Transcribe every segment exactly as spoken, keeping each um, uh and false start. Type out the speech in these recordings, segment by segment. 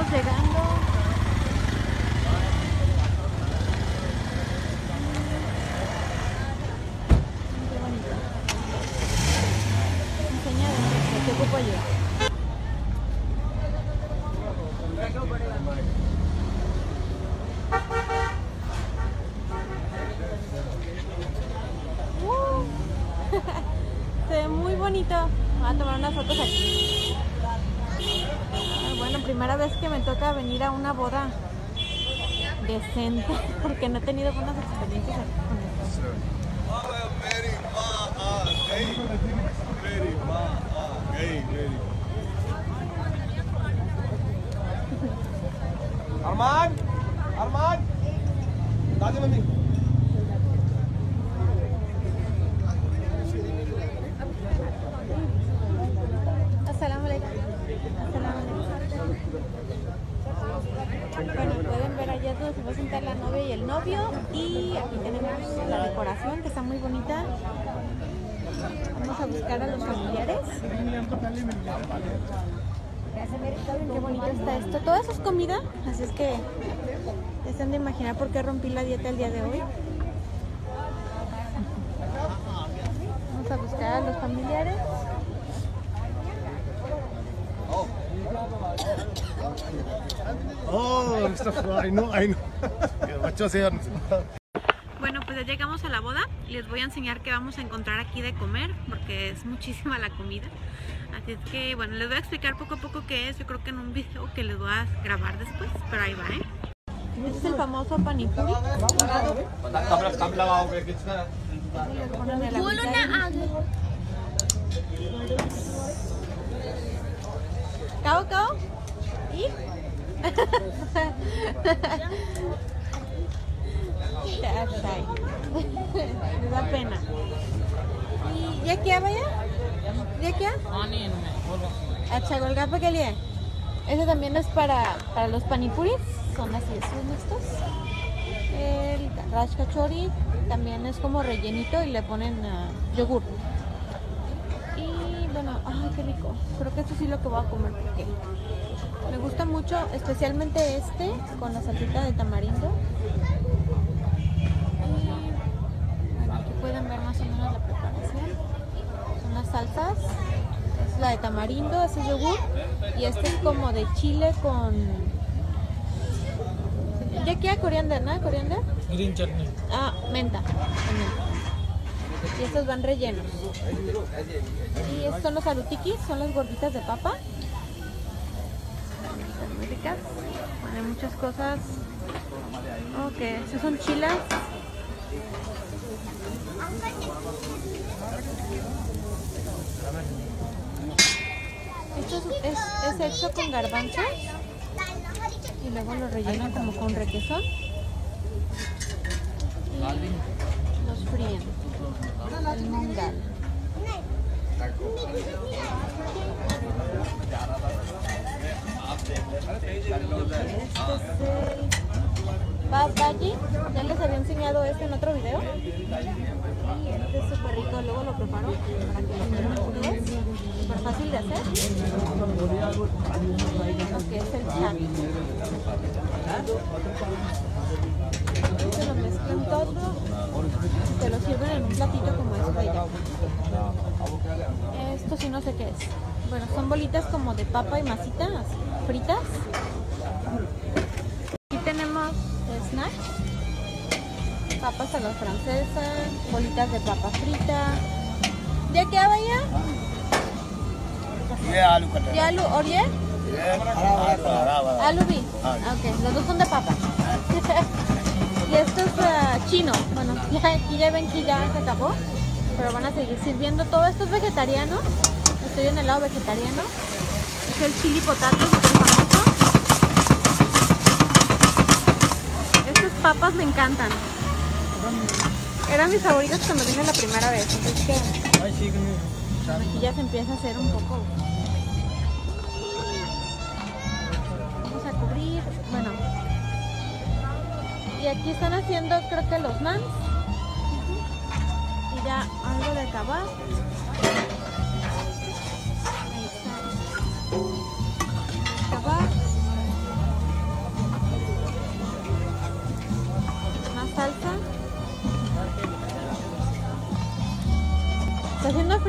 vamos llegando. Qué bonito. Enseña, te ocupo yo. Uh, se ve muy bonito. Voy a tomar unas fotos aquí. Ah, bueno, primera vez que me toca venir a una boda decente, porque no he tenido buenas experiencias aquí con esto. Arman, Arman, dale mami. Assalamu alaikum. Assalamu alaikum. Bueno, pueden ver allá donde se va a sentar la novia y el novio. Y aquí tenemos la decoración que está muy bonita. Vamos a buscar a los familiares. Qué bonito está esto. Todo eso es comida, así es que ya se han de imaginar por qué rompí la dieta el día de hoy. Vamos a buscar a los familiares. Oh, Mustafa, I know, I know. Bueno, pues ya llegamos a la boda y les voy a enseñar qué vamos a encontrar aquí de comer porque es muchísima la comida. Así es que, bueno, les voy a explicar poco a poco qué es. Yo creo que en un video que les voy a grabar después, pero ahí va, ¿eh? Este es el famoso panipuri. ¿Cao, cao? ¿Y? Me da pena. ¿Y ya qué vaya? ¿Ya qué? Acha, golgappa que lié. Ese también es para, para los panipuris. Son así, son estos. El raj kachori también es como rellenito y le ponen uh, yogur. Y bueno, ay, qué rico. Creo que esto sí es lo que voy a comer porque me gusta mucho, especialmente este con la salsita de tamarindo. Y bueno, aquí pueden ver más o menos la preparación. Son las salsas. Es la de tamarindo, ese es yogur. Y este es como de chile con... ¿Ya qué? Coriander, ¿no? ¿Coriander? Green chutney. Ah, menta. menta. Y estos van rellenos. Y estos son los alutikis, son las gorditas de papa. Están muy ricas. Bueno, hay muchas cosas. Ok, estos son chilas. Esto es, es, es hecho con garbanzos. Y luego lo rellenan como con requesón. Y los fríen. El mungal. Este es el Bab Bhaji. Ya les había enseñado este en otro video. Y este es súper rico. Luego lo preparo para que lo vean ustedes. Súper fácil de hacer. Lo que es el chat. Se lo mezclan todo. Se lo sirven en un platito como este ya. Esto sí no sé qué es. Bueno, son bolitas como de papa y masita, así, fritas. Aquí tenemos snacks. Papas a la francesa, bolitas de papa frita. ¿Ya qué vaya? Yeah, aloo cutter. ¿Y alú oriel? Yeah. Alú bi. Ok, los dos son de papa. Y esto es uh, chino. Bueno, ya, aquí ya ven que ya se acabó. Pero van a seguir sirviendo. Todo esto es vegetariano. Estoy en el lado vegetariano. Es el chili potato, súper famoso. Estas papas me encantan. Eran mis favoritas cuando vine la primera vez. Así que aquí ya se empieza a hacer un poco. Vamos a cubrir. Bueno. Y aquí están haciendo, creo que los nans. Y ya algo de acabar. Ahí está. Acabar.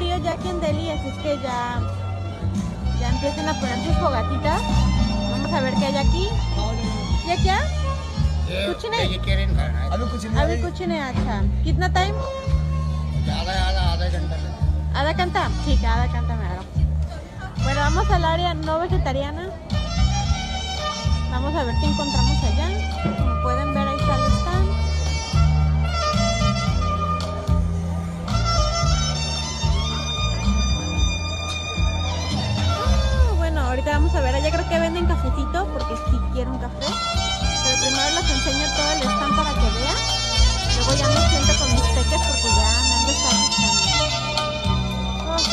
frío ya aquí en Delhi, así es que ya, ya empiecen a poner sus fogatitas. Vamos a ver qué hay aquí. ¿Ya qué? कुछ नहीं अभी कुछ नहीं अभी कुछ नहीं अच्छा कितना टाइम आधा आधा आधा घंटा आधा घंटा ठीक है आधा घंटा me hago. Bueno, vamos al área no vegetariana. Vamos a ver qué encontramos allá. Como pueden ver, ahí está el stand. Ah, bueno, ahorita vamos a ver allá, creo que venden cafecito porque sí quiero un café. Pero primero les enseño todo el stand para que vean. Luego ya me siento con mis peques porque ya me han de estar buscando. Oh.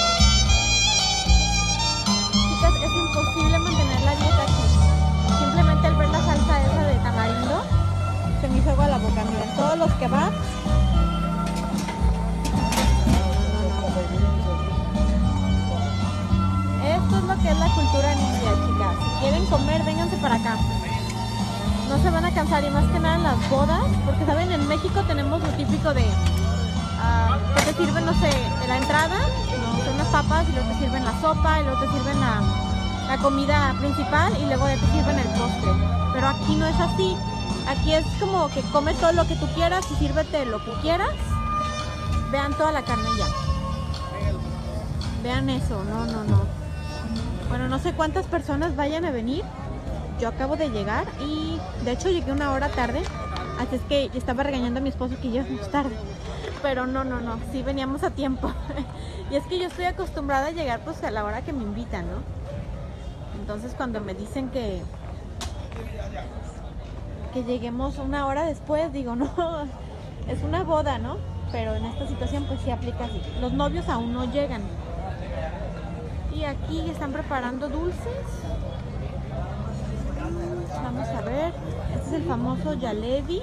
Chicas, es imposible mantener la dieta aquí. Simplemente al ver la salsa esa de tamarindo, se me hizo agua a la boca. Miren, todos los que van. Esto es lo que es la cultura en India, chicas. Si quieren comer, vénganse para acá. No se van a cansar, y más que nada en las bodas, porque saben, en México tenemos lo típico de uh, que te sirven, no sé, de la entrada, no, son unas papas, y luego te sirven la sopa, y luego te sirven la, la comida principal, y luego ya te sirven el postre. Pero aquí no es así. Aquí es como que comes todo lo que tú quieras y sírvete lo que quieras. Vean toda la carne ya. Vean eso, no, no, no. Bueno, no sé cuántas personas vayan a venir. Yo acabo de llegar y de hecho llegué una hora tarde, así es que estaba regañando a mi esposo que llegamos tarde, pero no, no, no, sí veníamos a tiempo. Y es que yo estoy acostumbrada a llegar pues a la hora que me invitan, ¿no? Entonces cuando me dicen que que lleguemos una hora después, digo, no, es una boda, ¿no? Pero en esta situación pues sí aplica así. Los novios aún no llegan. Y aquí están preparando dulces. Vamos a ver, este es el famoso jalebi.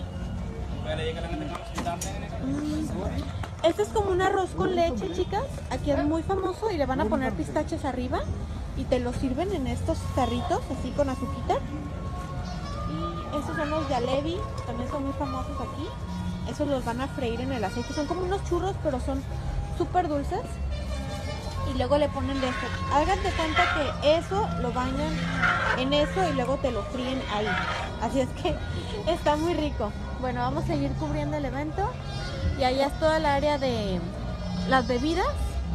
Mm. Este es como un arroz con leche, chicas. Aquí es muy famoso y le van a poner pistaches arriba y te lo sirven en estos tarritos así con azuquita. Y estos son los jalebi, también son muy famosos aquí. Esos los van a freír en el aceite. Son como unos churros, pero son súper dulces. Y luego le ponen de esto. Hagan de cuenta que eso lo bañan en eso y luego te lo fríen ahí. Así es que está muy rico. Bueno, vamos a seguir cubriendo el evento. Y allá es toda el área de las bebidas.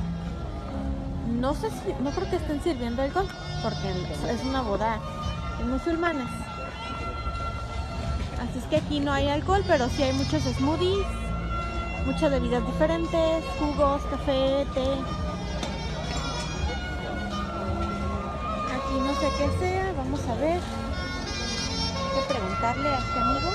No sé si, no creo que estén sirviendo alcohol, porque es una boda de musulmanes. Así es que aquí no hay alcohol, pero sí hay muchos smoothies, muchas bebidas diferentes, jugos, café, té. Y no sé qué sea, vamos a ver. Hay que preguntarle a este amigo.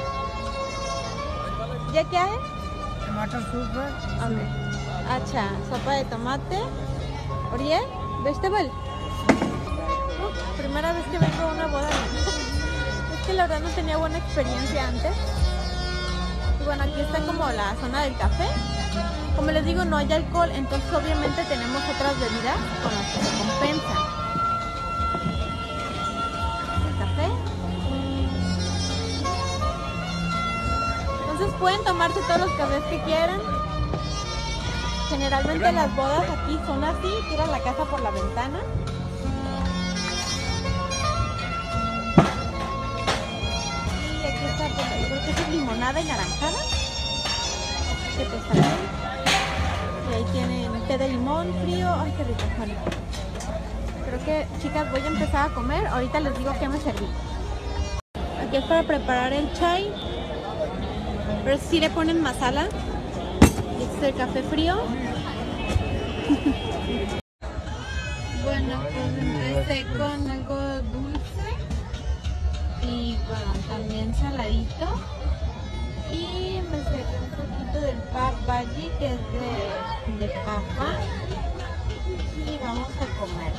¿Ya qué hay? टमाटर soup है Okay. अच्छा, sopa de tomate. ¿Por qué? ¿Vegetable? Uh, primera vez que vengo a una boda. Es que la verdad no tenía buena experiencia antes. Y bueno, aquí está como la zona del café. Como les digo, no hay alcohol, entonces obviamente tenemos otras bebidas con las que se compensan. Entonces pueden tomarse todos los cafés que quieran. Generalmente las bodas aquí son así, tiran la casa por la ventana. Y aquí está, pues, yo creo que es limonada y naranjada. Que pues también. Y ahí tienen té de limón frío. Ay, qué rico, bueno. Creo que, chicas, voy a empezar a comer. Ahorita les digo qué me serví. Aquí es para preparar el chai. Pero si le ponen masala. Este es el café frío. Bueno, pues empecé con algo dulce. Y bueno, también saladito. Y empecé con un poquito del pav bhaji, que es de, de papa. Y vamos a comer.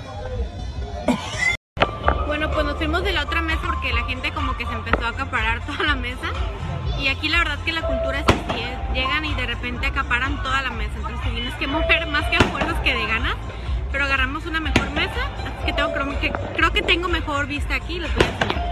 Bueno, pues nos fuimos de la otra mesa porque la gente como que se empezó a acaparar toda la mesa. Y aquí la verdad es que la cultura es así, ¿eh? Llegan y de repente acaparan toda la mesa. Entonces tienes que mover más que a fuerzas que de ganas. Pero agarramos una mejor mesa. Así que, tengo, creo, que creo que tengo mejor vista aquí. Les voy a enseñar.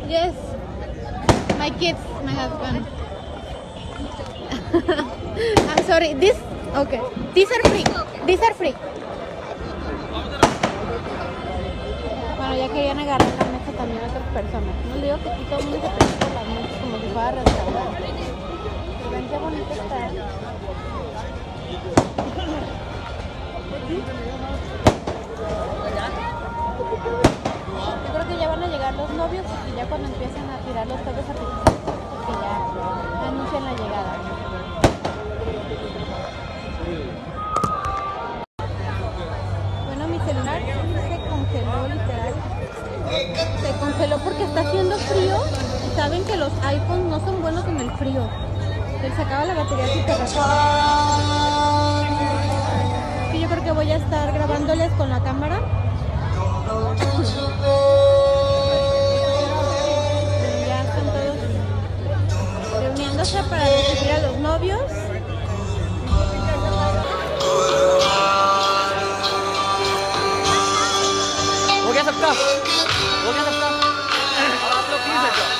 Yes. My kids, my husband. I'm sorry. This, okay. These are free. These are free. Bueno, ya querían agarrar la mesa también a otras personas. No le digo que aquí todo el mundo se pone por las mesas como si fuera restaurante. Ven qué bonito está. Yo creo que ya van a llegar los novios y ya cuando empiezan a tirar los fuegos artificiales, porque ya anuncian la llegada. Bueno, mi celular se congeló literal. Se congeló porque está haciendo frío y saben que los iPhones no son buenos en el frío. Se acaba la batería súper rápido. Y yo creo que voy a estar grabándoles con la cámara. Ya están todos reuniéndose para recibir a los novios. हो गया सबका हो गया सबका और आप लोग प्लीज बैठो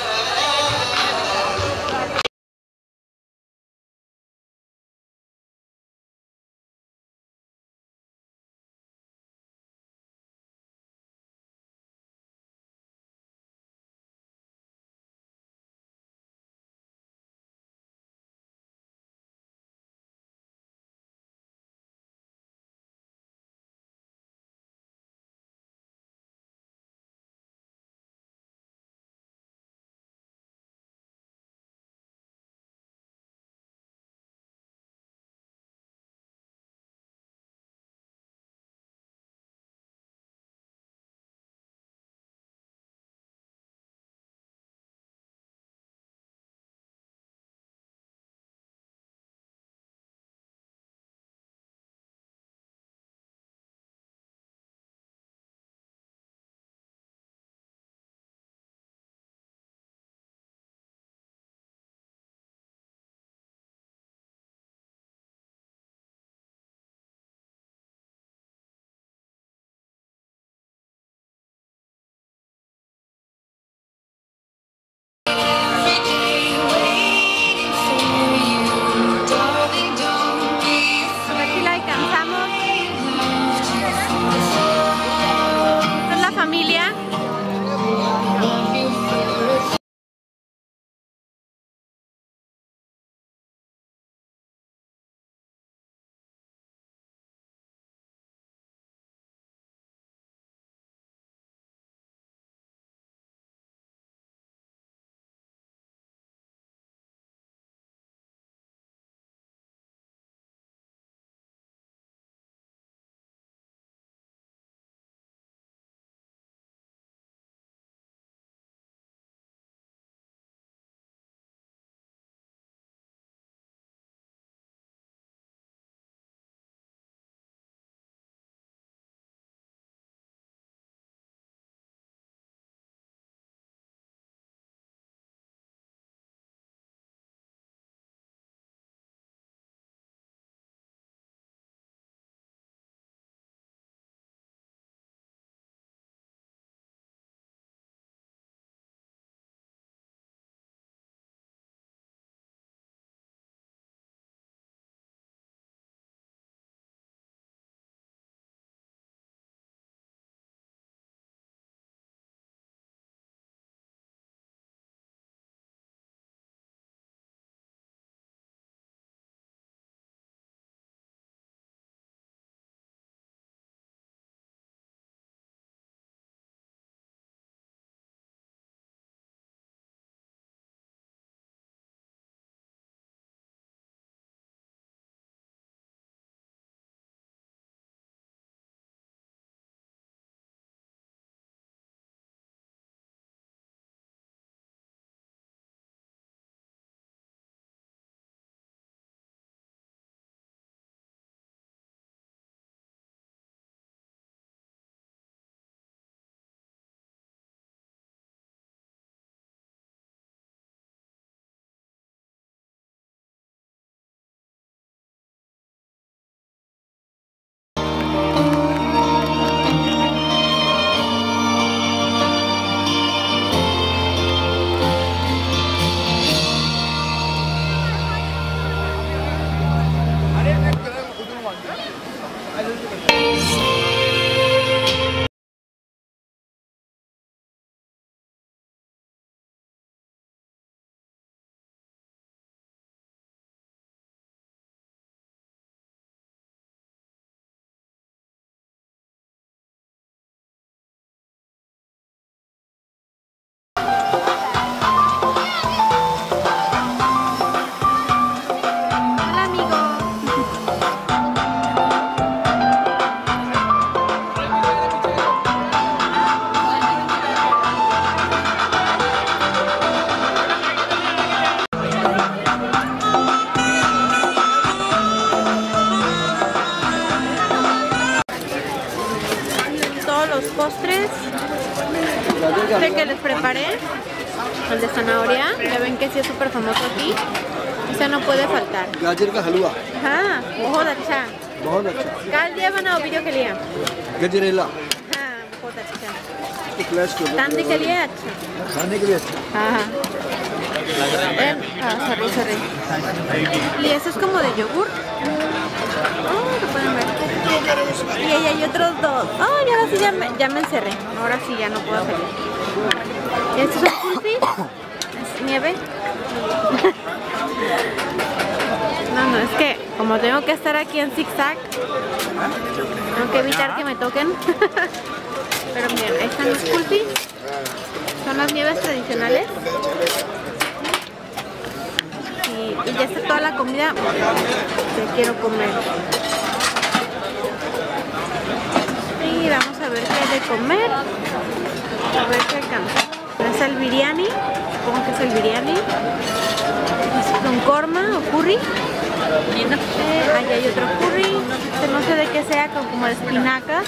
el que les preparé, el de zanahoria, ya ven que sí es súper famoso aquí. Ese no puede faltar. गाजर का हलवा हाँ, बहुत अच्छा। बहुत अच्छा कल दिया बनाओ वीडियो के लिए। गजरेला हाँ, बहुत अच्छा। तो फ्लैश कर Tandi के लिए अच्छा। खाने के लिए अच्छा हाँ, हाँ। Eh, ah, sorry, sorry. Y eso es como de yogur. Oh, lo pueden ver. Y ahí hay otros dos. Oh, y ahora sí ya me, ya me encerré. Ahora sí ya no puedo salir. Estos son kulfi. Es nieve. No, no, es que como tengo que estar aquí en zigzag, tengo que evitar que me toquen. Pero miren, ahí están los kulfi. Son las nieves tradicionales. Y, y ya está toda la comida que quiero comer. Y vamos a ver qué hay de comer. A ver qué alcanza. Es el biryani. Supongo que es el biryani. Es con korma o curry. Eh, ahí hay otro curry. Este no sé de qué sea, con como de espinacas.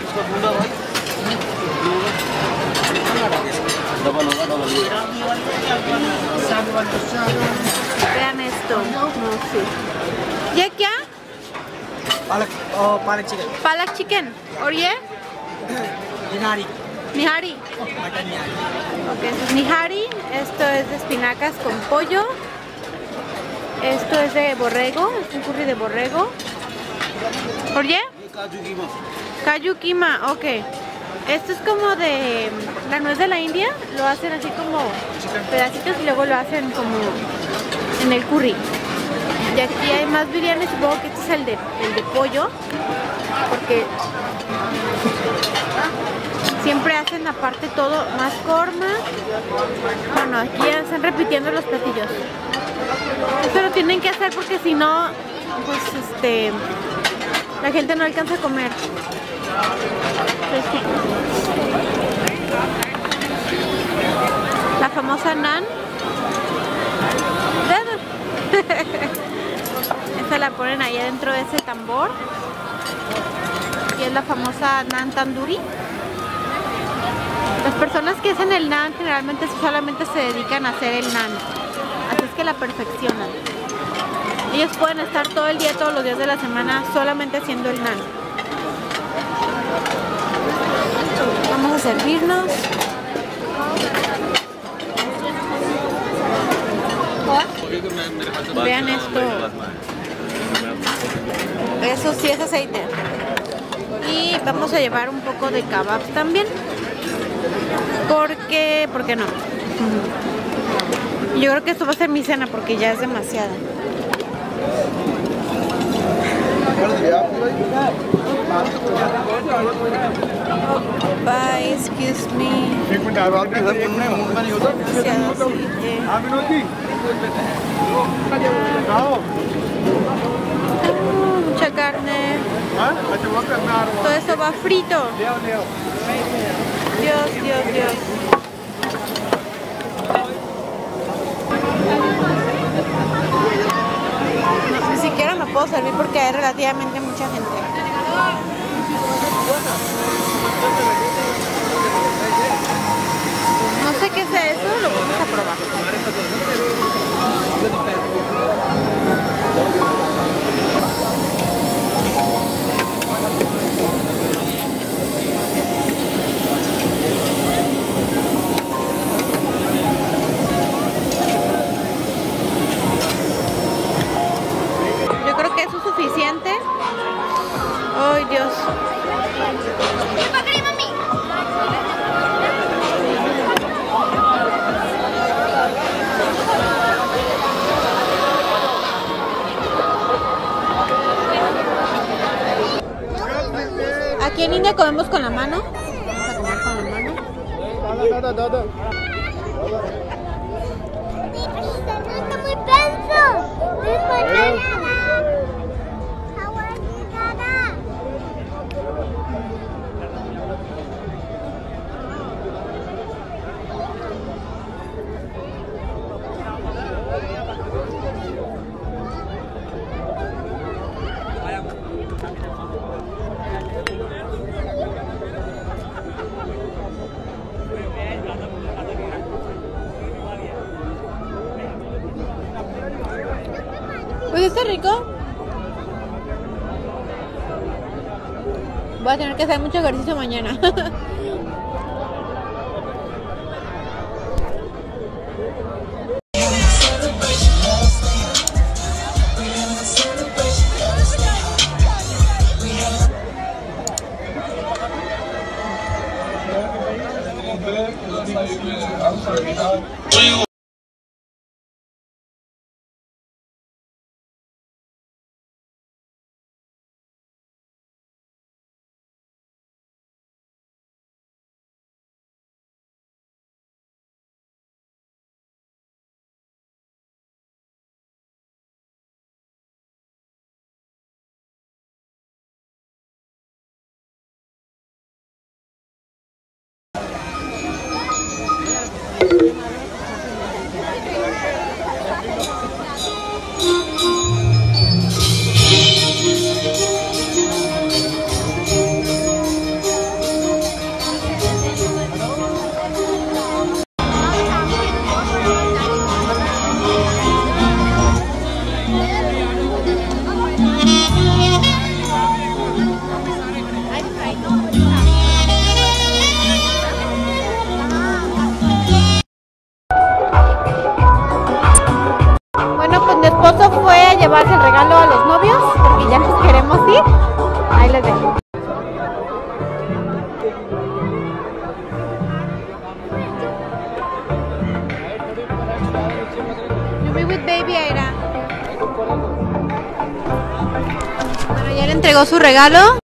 Vean esto. No sé. ¿Y qué? Palak और palak chicken Palak chicken. ¿Or ye? Nihari Nihari. Mutton nihari Ok, esto es nihari. Esto es de espinacas con pollo. Esto es de borrego. Es un curry de borrego. ¿Or ye? Kaju kima. Ok. Esto es como de la nuez de la India. Lo hacen así como pedacitos y luego lo hacen como en el curry. Y aquí hay más biryani. Supongo que este es el de, el de pollo. Porque siempre hacen aparte todo más korma. Bueno, aquí ya están repitiendo los platillos. Esto lo tienen que hacer porque si no, pues este, la gente no alcanza a comer. Pues, sí. La famosa naan. Esta la ponen ahí adentro de ese tambor. Y es la famosa naan tandoori. Las personas que hacen el naan generalmente solamente se dedican a hacer el naan. Así es que la perfeccionan. Ellos pueden estar todo el día, todos los días de la semana solamente haciendo el naan. Vamos a servirnos. Vean esto. Eso sí es aceite. Y vamos a llevar un poco de kebabs también. Porque, ¿por qué no? Yo creo que esto va a ser mi cena porque ya es demasiada. Bye, excuse me. Demasiado aceite. Uh, mucha carne. Todo eso va frito. Dios, Dios, Dios. No, ni siquiera me puedo servir porque hay relativamente mucha gente. No sé qué sea eso, lo vamos a probar. Yo creo que eso es suficiente. Ay, Dios. Aquí en India comemos con la mano. Vamos a comer con la mano. Está muy penso. Pues está rico. Voy a tener que hacer mucho ejercicio mañana. Llevarse el regalo a los novios porque ya nos queremos ir. Ahí les dejo. You be with baby Aira. Bueno, ya le entregó su regalo.